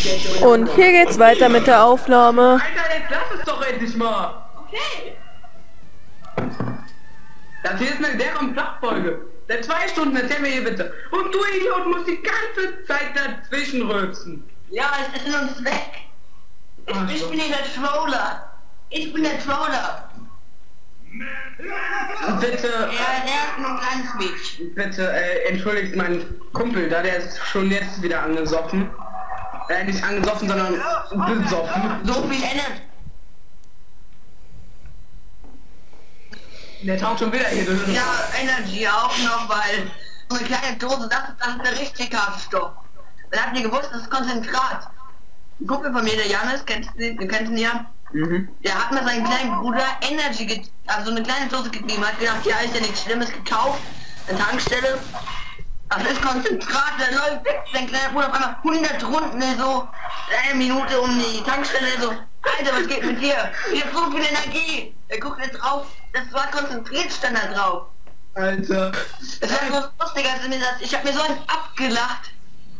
Und hier geht's weiter mit der Aufnahme. Alter, jetzt lass es doch endlich mal! Okay. Das hier ist eine deren Flachfolge. Seit 2 Stunden, erzähl mir hier bitte. Und du Idiot musst die ganze Zeit dazwischen rülpsen. Ja, es ist uns weg. Ach Ich so. bin nicht der Troller. Ich bin der Troller. Bitte, Der hat nur ganz mich. bitte, entschuldigt meinen Kumpel da, der ist schon jetzt wieder angesoffen. Nicht angesoffen, sondern besoffen. So viel Energie. Der taucht schon wieder hier durch. Ja, Energy auch noch, weil so eine kleine Dose, das ist der richtige Stoff. Dann habt ihr gewusst, das ist Konzentrat. Ein Kumpel von mir, der Janis, kennst du ihn ja? Mhm. Der hat mir seinen kleinen Bruder Energy, also eine kleine Dose gegeben, hat gedacht, ja, ist ja nichts Schlimmes, gekauft, eine Tankstelle. Das ist Konzentrat, der läuft weg, sein kleiner Bruder auf einmal 100 Runden, so, eine Minute um die Tankstelle, so, Alter, was geht mit dir? Ich hab so viel Energie. Er guckt jetzt drauf, das war konzentriert, stand da drauf. Alter. Das war so lustig, als er mir das, ich hab mir so einen abgelacht.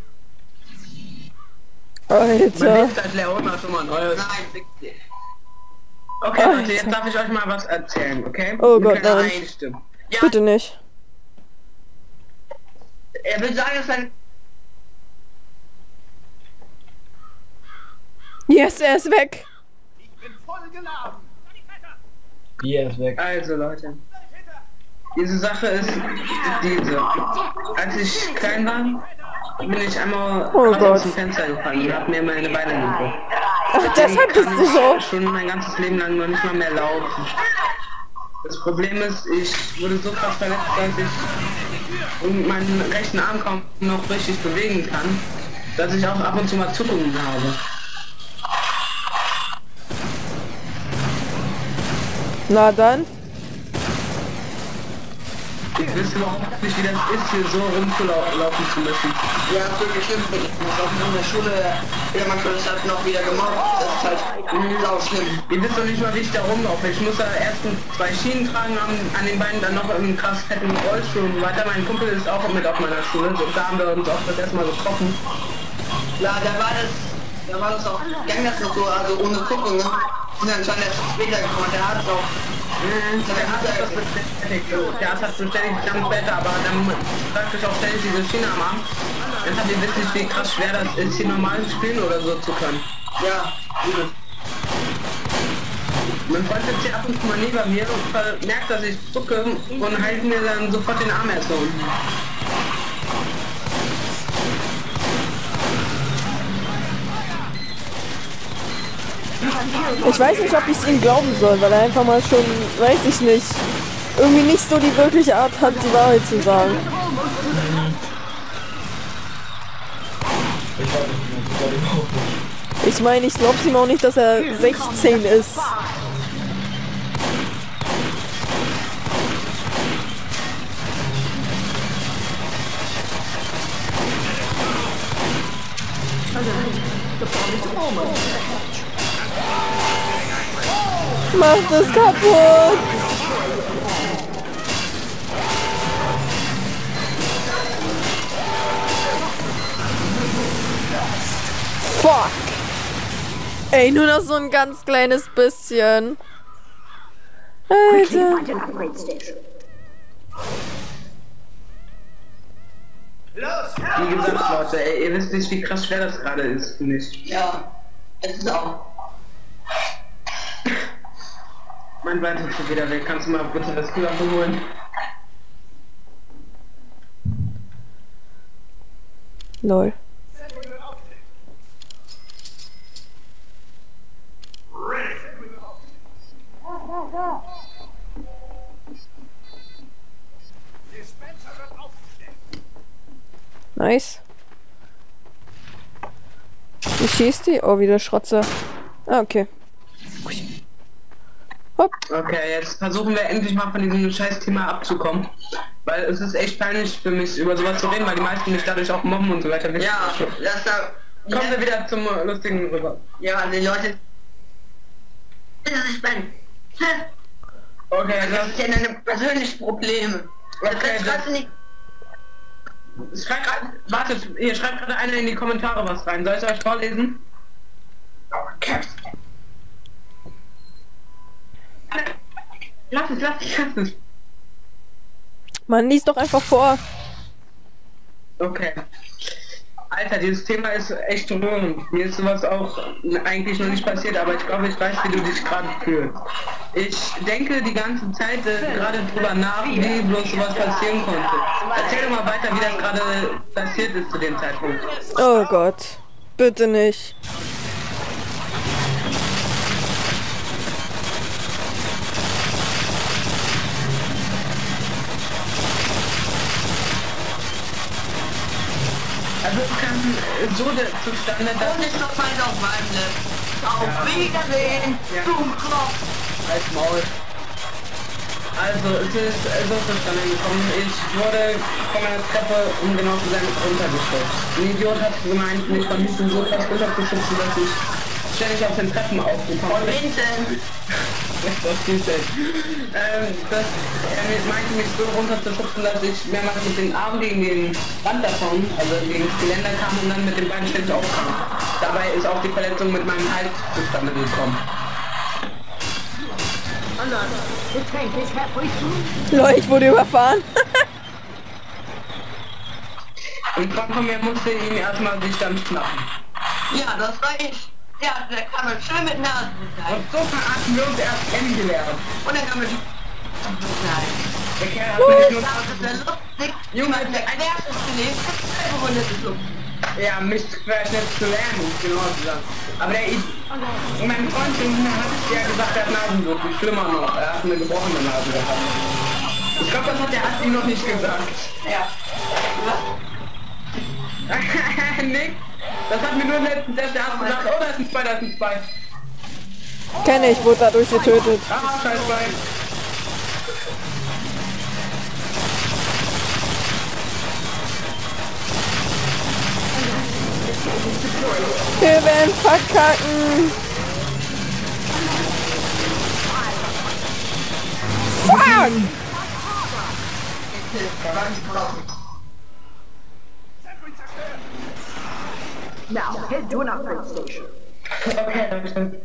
Man Alter. ist als Leona schon mal neues. Nein, wirklich. Okay, Alter. Leute, jetzt darf ich euch mal was erzählen, okay? Oh Eine Gott, kleine nein. Einstimmung. Ja, Bitte nicht. er will sagen, dass sein... Yes, er ist weg. Hier ist weg. Also Leute, diese Sache ist diese. Als ich klein war, bin ich einmal Oh krass Gott. aus dem Fenster gefallen und hab mir meine Beine gebrochen. Ach, deshalb bist du so. Schon mein ganzes Leben lang noch nicht mal mehr laufen. Das Problem ist, ich wurde so krass verletzt, dass ich und meinen rechten Arm kaum noch richtig bewegen kann, dass ich auch ab und zu mal Zuckungen habe. Na dann. Ich wüsste überhaupt nicht, wie das ist, hier so rumzulaufen zu müssen. Ja, das wird schlimm. Ich muss auch in der Schule, ja, manchmal ist das noch wieder gemobbt. Das ist halt sau schlimm. Ihr wisst doch nicht mal, wie ich da rumlaufe. Ich muss da erstens 2 Schienen tragen an den Beinen, dann noch einen krass fetten Rollstuhl und so weiter. Mein Kumpel ist auch mit auf meiner Schule. So, da haben wir uns auch das erstmal getroffen. Ja, da war das auch, ging das noch so, also ohne Zuckungen. Und dann stand er später gekommen, der hat es auch. Der Arzt hat das bestätigt. Der Arzt hat bestätigt, dann später, aber dann sagt sich auch ständig diese Schiene am Arm. Jetzt habt ihr wisst nicht, wie krass schwer das ist, hier normal spielen oder so zu können. Ja, gut. Mein Freund sitzt hier ab und zu mal neben mir und merkt, dass ich zucke und hält mir dann sofort den Arm erst so unten. Ich weiß nicht, ob ich es ihm glauben soll, weil er einfach mal schon, weiß ich nicht, irgendwie nicht so die wirkliche Art hat, die Wahrheit zu sagen. Ich weiß nicht, ich glaube überhaupt nicht. Ich meine, ich glaub's ihm auch nicht, dass er 16 ist. Macht es kaputt! Fuck! Ey, nur noch so ein ganz kleines bisschen. Alter. Wie gesagt, Leute, ey, ihr wisst nicht, wie krass schwer das gerade ist, finde ich. Ja, es ist auch. Mein Bein ist schon wieder weg. Kannst du mal bitte das Kühl abholen? Lol. Nice. Wie schießt die? Oh, wieder Schrotzer. Ah, okay. Hopp. Okay, jetzt versuchen wir endlich mal von diesem scheiß Thema abzukommen. Weil es ist echt peinlich für mich, über sowas zu reden, weil die meisten mich dadurch auch mobben und so weiter. Ja, das da. Kommen wir wieder zum lustigen rüber. Ja, die Leute. Das ist mein. Okay, Das ist ja deine persönlichen Probleme. Das Okay, kannst du nicht. Wartet, ihr schreibt gerade einer in die Kommentare was rein. Soll ich euch vorlesen? Lass es. Man liest doch einfach vor. Okay. Alter, dieses Thema ist echt rührend. Mir ist sowas auch eigentlich noch nicht passiert, aber ich glaube, ich weiß, wie du dich gerade fühlst. Ich denke die ganze Zeit gerade drüber nach, wie bloß sowas passieren konnte. Erzähl doch mal weiter, wie das gerade passiert ist zu dem Zeitpunkt. Oh Gott. Bitte nicht. Also es kam so zustande, dass... Und ist noch mal auf meinem Lipp. Auf Wiedersehen, Ja. du Kopf. Als Maul. Also es ist so zustande gekommen. Ich wurde von meiner Treppe, um genau zu sein, runtergestellt. Ein Idiot hat gemeint, mich von hinten so krass runterzuschubsen, dass ich ständig auf den Treppen aufgekommen bin. Hinten. Er meinte mich so runterzuschubsen, dass ich mehrmals mit den Armen gegen den Rand davon, also gegen das Geländer kam und dann mit den Beinen ständig aufkam. Dabei ist auch die Verletzung mit meinem Hals zustande gekommen. Leute, ich wurde überfahren. Und von mir musste ihm erstmal sich dann schnappen. Ja, das war ich. Ja, der kam mir schön mit Nasen. Und so hatten wir uns erst kennengelernt. Und dann kam mir die... Der Kerl hat mich nur... Das ist der lustig. Junge, Der querschnitt gelebt. Der Runde geschluckt. Ja, mich querschnitt zu lernen, genau gesagt. Aber mein Freund hat ja gesagt, er hat Nasenbluten, viel schlimmer noch. Er hat eine gebrochene Nase gehabt. Ich glaube, das hat der Arzt ihm noch nicht gesagt. Ja. Nick, das hat mir nur letztens der Arzt gesagt. Oh, da ist ein Spy. Kenne ich, wurde dadurch getötet. Ah, scheiß Spy. Wir werden verkacken. Fuck! Now, head to an upgrade station. Okay, danke.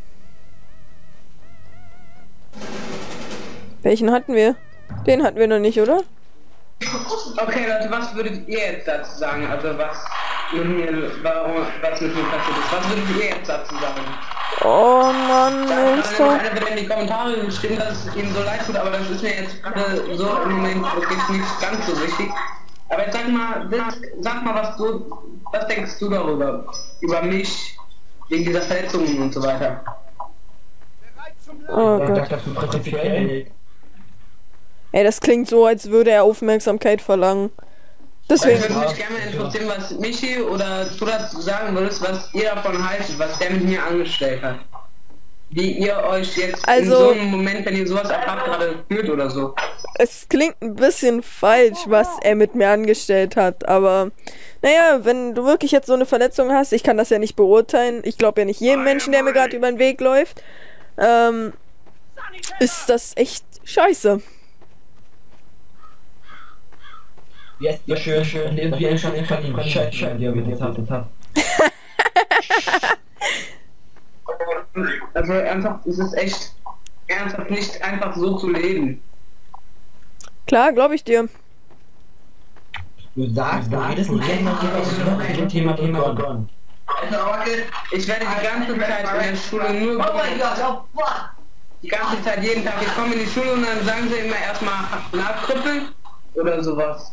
Welchen hatten wir? Den hatten wir noch nicht, oder? Okay, Leute, was würdet ihr jetzt dazu sagen? Also was mit mir passiert ist? Was würdet ihr jetzt dazu sagen? Oh Mann, Da Alter. hat einer wieder in die Kommentare geschrieben, dass es ihm so leid tut, aber das ist mir jetzt gerade so im Moment wirklich nicht ganz so wichtig. Aber jetzt sag mal, was denkst du darüber? Über mich, wegen dieser Verletzungen und so weiter. Oh Ich Gott. dachte, das ist prinzipiell. Ey, das klingt so, als würde er Aufmerksamkeit verlangen. Ich Deswegen. würde mich gerne interessieren, was Michi oder du dazu sagen würdest, was ihr davon haltet, was der mit mir angestellt hat. Wie ihr euch jetzt in Also- so einem Moment, wenn ihr sowas erfahrt, gerade fühlt oder so. Es klingt ein bisschen falsch, was er mit mir angestellt hat, aber naja, wenn du wirklich jetzt so eine Verletzung hast, ich kann das ja nicht beurteilen, ich glaube ja nicht jedem Menschen, der mir gerade über den Weg läuft, ist das echt scheiße. Jetzt ja, schön, leben wir schon in Scheiße, die wir jetzt haben. Also ernsthaft, es ist echt ernsthaft nicht einfach so zu leben. Klar, glaube ich dir. Du sagst, du redest nicht gerne Thema begonnen. Ich werde die ganze Zeit in der Schule nur Oh mein Gott, oh fuck. die ganze Zeit, jeden Tag. Ich komme in die Schule und dann sagen sie immer erstmal nachkrüppeln oder sowas.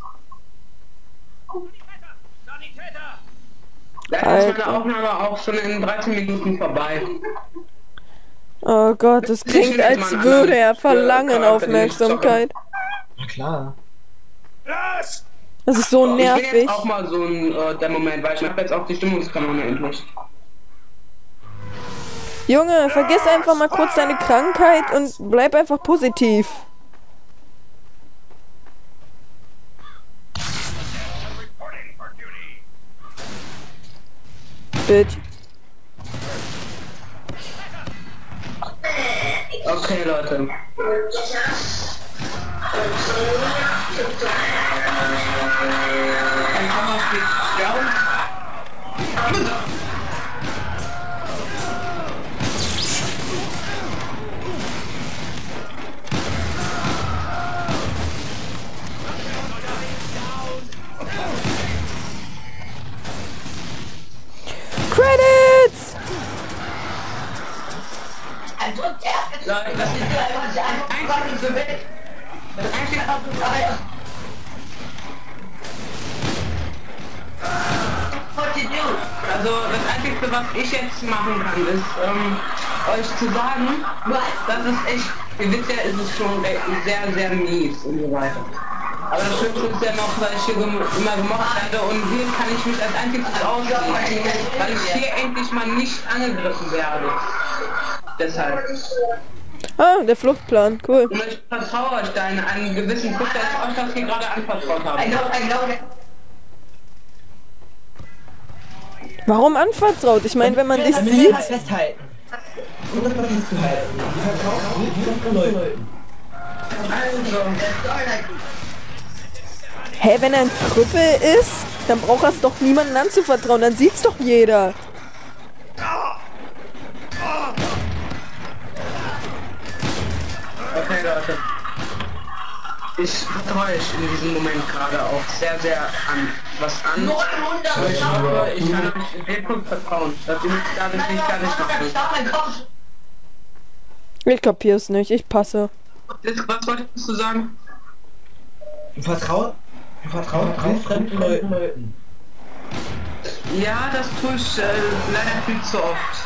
Leider ist meine Aufnahme auch schon in 13 Minuten vorbei. Oh Gott, das klingt, als würde er verlangen Aufmerksamkeit. Na klar. Das ist so Ich bin nervig. jetzt auch mal so der Moment, weil ich habe jetzt auch die Stimmungskanone endlich. Junge, vergiss einfach mal kurz deine Krankheit und bleib einfach positiv. Bitch. Okay, Leute. Ein Kammer steht down. Credits! Leute, das ist einfach so weg. Das einzige, also das Einzige, was ich jetzt machen kann, ist euch zu sagen, das ist echt, ihr wisst ja, ist es schon sehr, sehr mies und so weiter. Aber das Schönste ist ja noch, weil ich hier immer gemocht werde und hier kann ich mich als einziges ausziehen, weil ich hier endlich mal nicht angegriffen werde. Deshalb. Ah, der Fluchtplan, cool. Und ich vertraue euch da in einen gewissen Punkt, dass ich euch das hier gerade anvertraut habe. Warum anvertraut? Ich meine, wenn man dich Damit sieht... wir das festhalten. Um das mal festzuhalten. Die verkaufen nicht von Leuten. Also, Hä, wenn er ein Krüppel ist, dann braucht er es doch niemandem anzuvertrauen, dann sieht's doch jeder. okay Leute. Ich vertraue euch in diesem Moment gerade auch sehr, sehr an. Was an? Aber ich hoffe, ich kann euch in dem Punkt vertrauen, dass ihr mich dadurch nicht gar nicht macht. Ich kapier's nicht, ich passe. Was wolltest du sagen? Du vertraust fremden Leuten. Ja, das tue ich leider viel zu oft.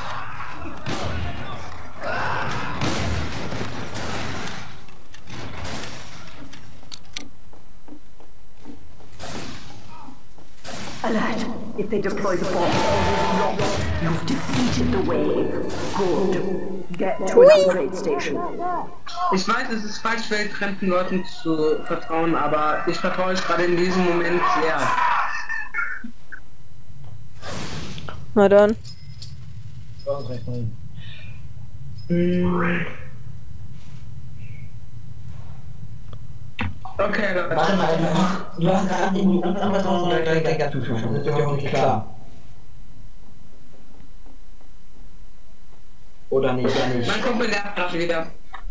Alert. If they deploy the bomb, you've defeated the wave. Good. Get to an upgrade station. Ich weiß, es ist falsch, weltfremden Leuten zu vertrauen, aber ich vertraue euch gerade in diesem Moment sehr. Na dann. Okay, Leute. Warte mal, du hast gerade den Anvertrauen der zugestimmt. Das ist doch nicht klar. Oder nicht? Mein Kumpel nervt gerade wieder.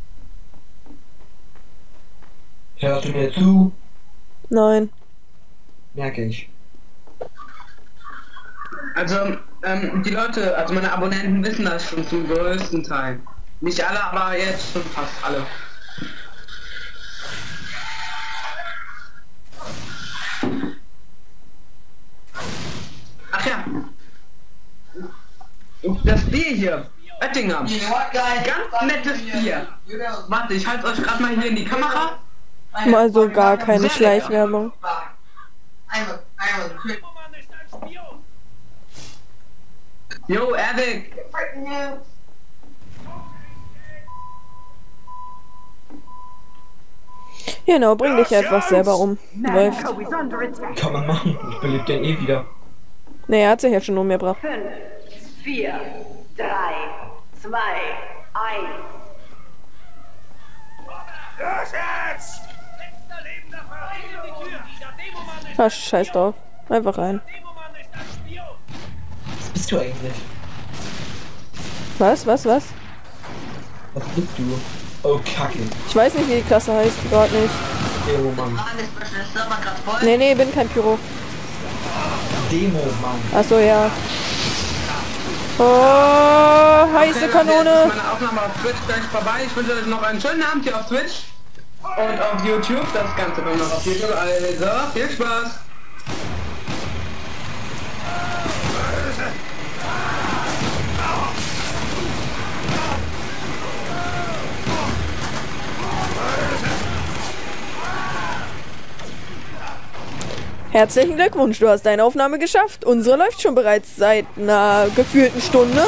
Hörst du mir zu? Nein. Merke ich. Also, die Leute, also meine Abonnenten wissen das schon zum größten Teil. Nicht alle, aber jetzt schon fast alle. Ach ja. Das Bier hier. Oettinger. Ganz nettes Bier. Warte, ich halte euch gerade mal hier in die Kamera. Mal so gar keine Schleichwerbung. Jo, Erwig. Genau, bring dich einfach selber um. Läuft. Manco is under attack. Kann man machen. Ich belebe den eh wieder. Ne, er hat sich ja schon umgebracht. 5, 4, 3, 2, 1. Ach, scheiß drauf. Einfach rein. Was bist du eigentlich? Was? Was bist du? Oh, Kacke. Ich weiß nicht, wie die Klasse heißt, gerade nicht. Demo-Mann. Nee, bin kein Pyro. Demo-Mann. Achso, ja. Oh, heiße Jetzt Kanone. ist meine Aufnahme auf Twitch gleich vorbei. Ich wünsche euch noch einen schönen Abend hier auf Twitch. Und auf YouTube. Das Ganze kommt noch auf YouTube. Also, viel Spaß. Herzlichen Glückwunsch, du hast deine Aufnahme geschafft. Unsere läuft schon bereits seit einer gefühlten Stunde.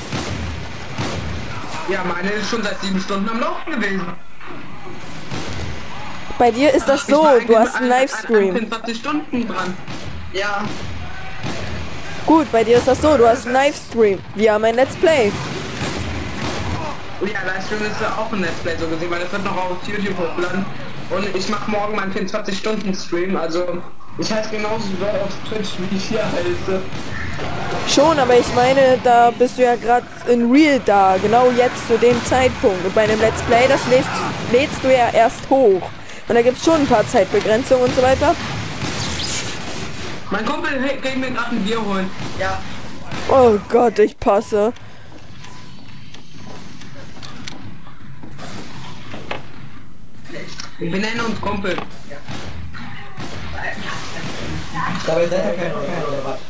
Ja, meine ist schon seit 7 Stunden am Laufen gewesen. Bei dir ist das so, du hast einen Livestream. 24 Stunden dran. Ja. Gut, bei dir ist das so, du hast einen Livestream. Wir haben ein Let's Play. Ja, Livestream ist ja auch ein Let's Play so gesehen, weil das wird noch auf YouTube hochgeladen. Und ich mache morgen meinen 24-Stunden-Stream, also ich heiße genauso doll auf Twitch, wie ich hier heiße. Schon, aber ich meine, da bist du ja gerade in Real da, genau jetzt zu dem Zeitpunkt. Und bei einem Let's Play, das lädst du ja erst hoch. Und da gibt es schon ein paar Zeitbegrenzungen und so weiter. Mein Kumpel geht mir gerade ein Bier holen. Ja. Oh Gott, ich passe. Wir nennen uns Kumpel. Ja. Dabei seid ihr kein oder was?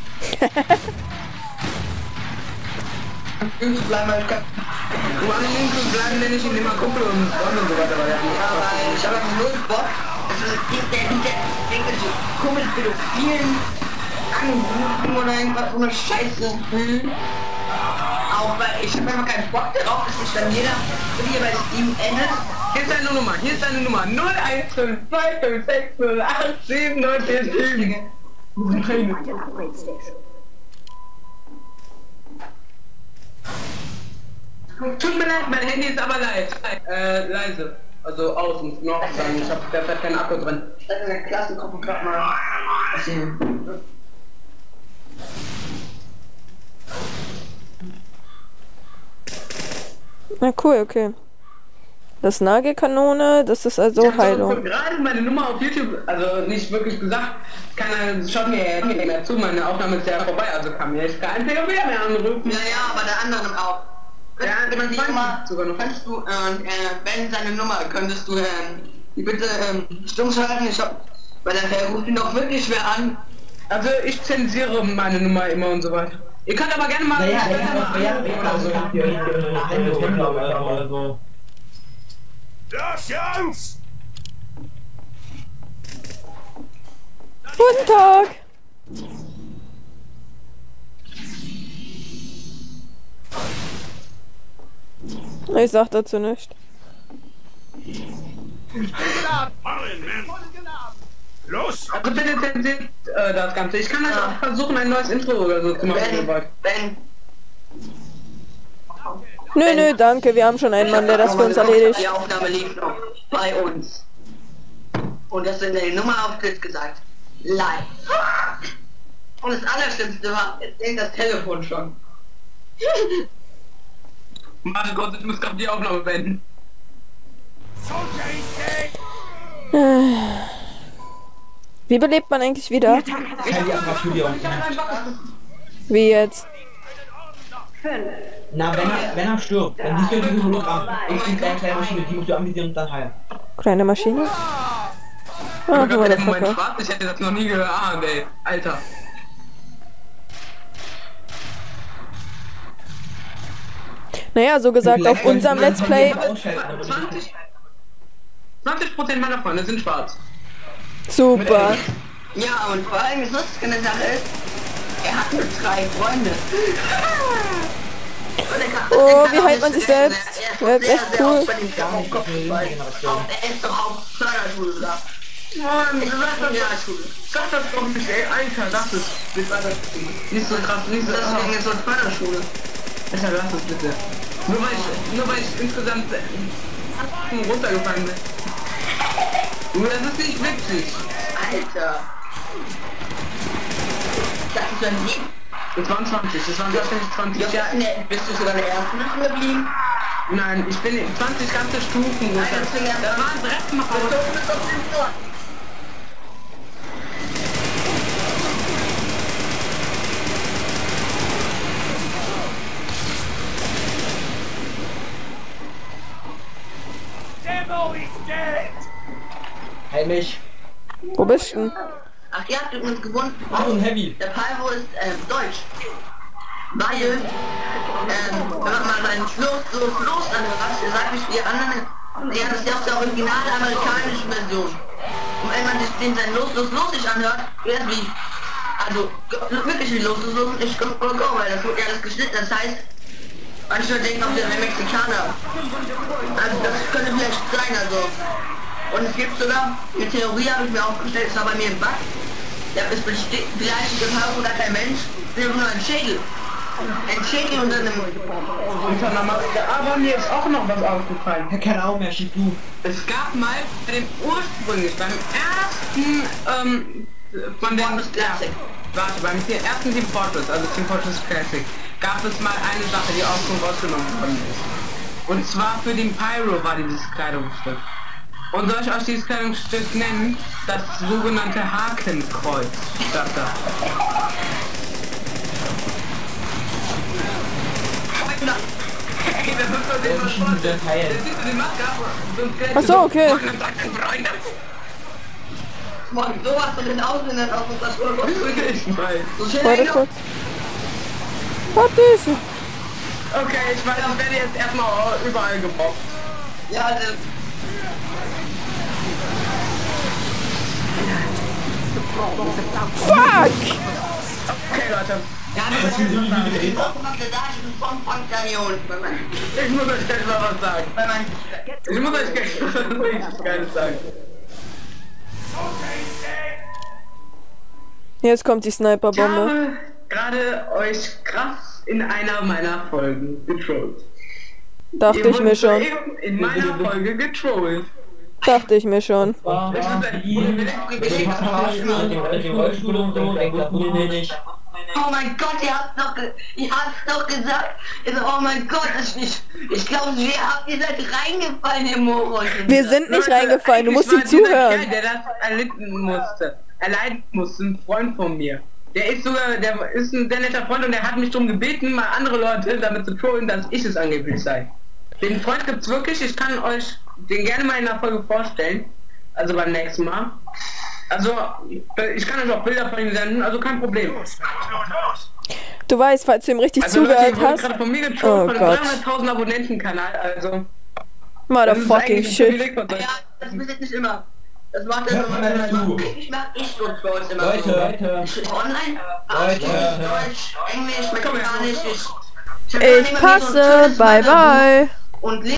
Bleiben halt Du an den Linken bleiben, denn ich ihn immer Kumpel und Freunde und so weiter. Aber ich habe null Bock. Also denke so Kumpelpädophilen anrufen oder irgendwas so eine Scheiße. Auch weil ich habe einfach keinen Bock darauf, dass sich dann jeder hier bei Steam endet. Hier ist deine Nummer, 015256087947. Tut mir leid, mein Handy ist aber leise. Also aus und noch sagen, ich habe derzeit keinen Akku drin. Ich in der Klassengruppe gerade mal. Na cool, okay. Das Nagelkanone, das ist also Heilung. Gerade meine Nummer auf YouTube, also nicht wirklich gesagt, keiner schaut mir nicht mehr zu, meine Aufnahme ist ja vorbei, also kann mir jetzt kein POW mehr anrufen. Ja, aber der andere auch. Ja, wenn die Nummer, kannst du, wenn seine Nummer, könntest du, die bitte, stumm schalten, weil der ruft ihn doch wirklich schwer an. Also ich zensiere meine Nummer immer und so weiter. Ihr könnt aber gerne mal... Das Jans! Guten Tag! Ich sag dazu nicht. Los! Also bitte zensiert das Ganze. Ich kann halt auch versuchen, ein neues Intro oder so zu machen. Nö, danke, wir haben schon einen Mann, der das für uns erledigt. Die Aufnahme liegt noch bei uns. Und das in der Nummer auftritt gesagt. Live. Und das Allerschlimmste war, jetzt denkt das Telefon schon. Warte Gott, ich muss gerade die Aufnahme beenden. Wie belebt man eigentlich wieder? Wie jetzt? Na, wenn er stirbt, dann siehst du ein Hologramm. Und die kleine Maschine, die musst du anvisieren und dann heilen. Kleine Maschine? Ah, guck mal, das Hacker. Ich hätte das noch nie gehört, ey. Alter. Naja, so gesagt, auf unserem Let's Play... 20% meiner Freunde sind schwarz. Super. Ja, und vor allem das Lustige an der Sache ist, er hat nur 3 Freunde. Oh, wie heilt man sich selbst? Ja, ist echt cool. Er ist doch auf Förderschule, oder? Mann, sag das doch nicht, ey, Alter, lass es. Nicht so krass, nicht so... Deswegen ist so eine Förderschule. Alter, lass es bitte. Nur weil ich insgesamt runtergefallen bin. Junge, das ist nicht witzig. Alter. Das ist ein Lied. Das waren 20, das waren wahrscheinlich 20 Ja, ne, bist du sogar der ersten Nacht geblieben? Nein, ich bin 20 ganze Stufen runter. Da waren Drecksmacher. Demo is dead! Heil mich. Wo bist du denn? Ach, ihr habt übrigens gewonnen. Ach, ein Heavy. Der Pyro ist Deutsch. Weil, wenn man mal seinen Floß anhört, der sagt nicht wie die anderen, ja, das ist ja auch der original amerikanischen Version. Und wenn man sich den sein Los nicht anhört, wird es wie, also wirklich wie Los, ich go, weil das wird ja alles geschnitten, das heißt, manche denken auch, der wäre Mexikaner. Also das könnte vielleicht sein, also. Und es gibt sogar, eine Theorie habe ich mir aufgestellt, das war bei mir im Bug. Der ist vielleicht der Pyro oder kein Mensch, der nur ein Schädel. Chicken unter einem... Unter einer Maske. Aber mir ist auch noch was aufgefallen. Ja, keine Ahnung mehr, schieß du. Es gab mal bei dem ursprünglich, beim ersten, von dem... Classic. Warte, beim ersten Team Fortress, also Team Fortress Classic, gab es mal eine Sache, die auch schon rausgenommen worden ist. Und zwar für den Pyro war dieses Kleidungsstück. Und soll ich euch dieses Kleidungsstück nennen? Das sogenannte Hakenkreuz. Stand da. Hey, das ist doch den was der sieht die Maske ab. Achso, okay. Mann, sowas von den Ausländern auf unserer Schule. Ich weiß. So schnell Warte noch. kurz. Warte. Okay, ich weiß, ich werde jetzt erstmal überall gebockt. Ja, Fuck! Okay, Leute. ja, das ist Ich muss euch gleich mal was sagen. Ich muss euch gleich was Geiles sagen. Jetzt kommt die Ich Sniperbombe. habe gerade euch krass in einer meiner Folgen getrollt. Dachte ich mir schon. Eben in meiner Folge getrollt. Dachte ich mir schon. War Das ist ein dem Rollstuhl und so, denkt das will nicht. Oh mein Gott, ihr habt's doch gesagt. Oh mein Gott, ich glaube, ihr seid reingefallen im Moor. Wir sind nicht Leute, reingefallen, du musst ihm eigentlich war dieser zuhören. Kerl, der das erleiden musste, ein Freund von mir. Der ist ein sehr netter Freund und der hat mich darum gebeten, mal andere Leute damit zu trollen, dass ich es angeblich sei. Den Freund gibt's wirklich, ich kann euch den gerne mal in der Folge vorstellen. Also beim nächsten Mal. Also, ich kann euch auch Bilder von ihm senden, also kein Problem. Du weißt, falls du ihm richtig Also Leute, zugehört ich wurde hast. gerade von mir Oh getrollt, von Gott. einem 300.000 Abonnenten-Kanal, also... das ist Motherfucking eigentlich ein shit. Privileg von euch. Ja, das ist nicht immer. Das macht er Hört mal zu. Ich mach so Trolls immer Leute, so. Leute. Online? Leute. Deutsch, Englisch, Mexikanisch. Ich passe. Bye bye. Und